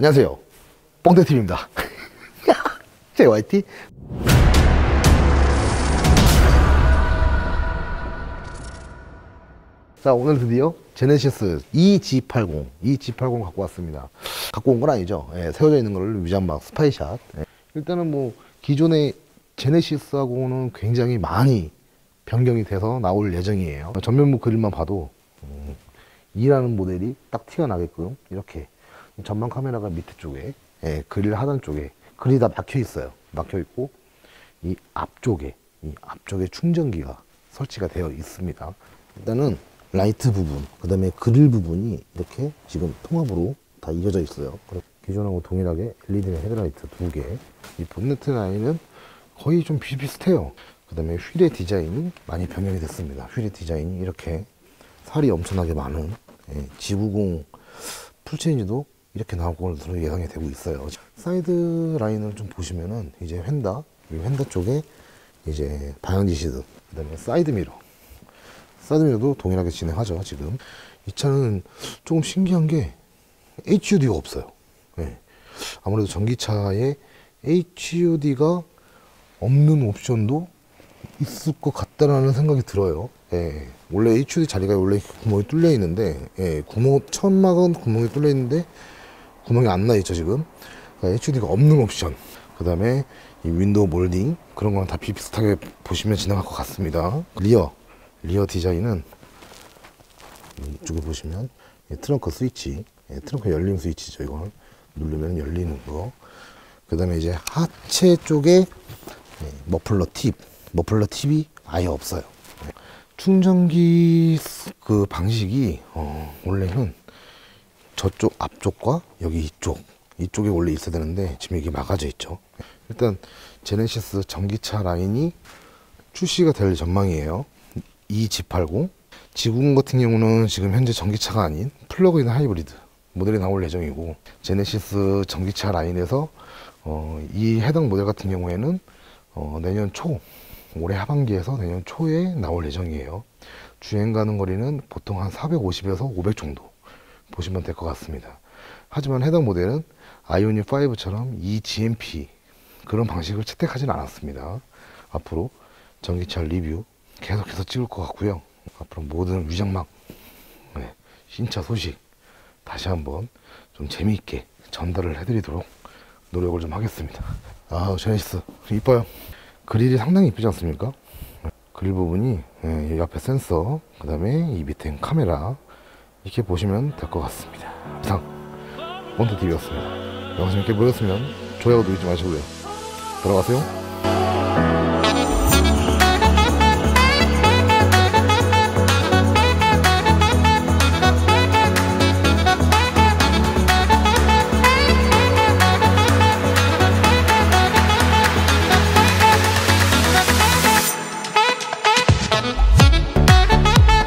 안녕하세요, 뽕대TV입니다. JYT. 자, 오늘 드디어 제네시스 EG80 갖고 왔습니다. 갖고 온 건 아니죠. 예, 세워져 있는 거를 위장막 스파이샷. 예. 일단은 뭐 기존의 제네시스하고는 굉장히 많이 변경이 돼서 나올 예정이에요. 전면부 그릴만 봐도 E라는 모델이 딱 티가 나게끔 이렇게 전방 카메라가 밑에 쪽에, 예, 그릴 하단 쪽에 그릴이 다 막혀 있어요. 막혀 있고 이 앞쪽에 충전기가 설치가 되어 있습니다. 일단은 라이트 부분, 그 다음에 그릴 부분이 이렇게 지금 통합으로 다 이어져 있어요. 기존하고 동일하게 LED 헤드라이트 2개. 이 본네트 라인은 거의 좀 비슷해요. 그 다음에 휠의 디자인이 많이 변경이 됐습니다. 휠의 디자인이 이렇게 살이 엄청나게 많은, 예, G90 풀체인지도 이렇게 나올 것으로 예상이 되고 있어요. 사이드 라인을 좀 보시면은 이제 이 휀다 쪽에 이제 방향지 시드, 그 다음에 사이드미러도 동일하게 진행하죠. 지금 이 차는 조금 신기한 게 HUD가 없어요. 네. 아무래도 전기차에 HUD가 없는 옵션도 있을 것 같다라는 생각이 들어요. 예. 원래 HUD 자리가 원래 구멍이 뚫려 있는데, 예, 천막은 구멍이 뚫려 있는데 구멍이 안 나 있죠 지금. 그러니까 HUD가 없는 옵션, 그 다음에 이 윈도우 몰딩, 그런 거랑 다 비슷하게 보시면 지나갈 것 같습니다. 리어 디자인은 이쪽에 보시면 트렁크 스위치, 트렁크 열림 스위치죠. 이걸 누르면 열리는 거. 그 다음에 이제 하체 쪽에 머플러 팁이 아예 없어요. 충전기 그 방식이 원래는 저쪽 앞쪽과 여기 이쪽에 원래 있어야 되는데 지금 이게 막아져 있죠. 일단 제네시스 전기차 라인이 출시가 될 전망이에요. EG80. G90 같은 경우는 지금 현재 전기차가 아닌 플러그인 하이브리드 모델이 나올 예정이고, 제네시스 전기차 라인에서 이 해당 모델 같은 경우에는 올해 하반기에서 내년 초에 나올 예정이에요. 주행 가는 거리는 보통 한 450에서 500 정도 보시면 될 것 같습니다. 하지만 해당 모델은 아이오닉 5처럼 eGMP 그런 방식을 채택하지는 않았습니다. 앞으로 전기차 리뷰 계속해서 찍을 것 같고요. 앞으로 모든 위장막, 신차 소식 다시 한번 좀 재미있게 전달을 해드리도록 노력을 좀 하겠습니다. 제네시스 이뻐요. 그릴이 상당히 이쁘지 않습니까? 그릴 부분이, 이 앞에 센서, 그 다음에 이 밑에 카메라, 이렇게 보시면 될 것 같습니다. 이상 뽕대TV였습니다. 영상 재밌게 보셨으면 좋아요 누르지 마시고요. 들어가세요.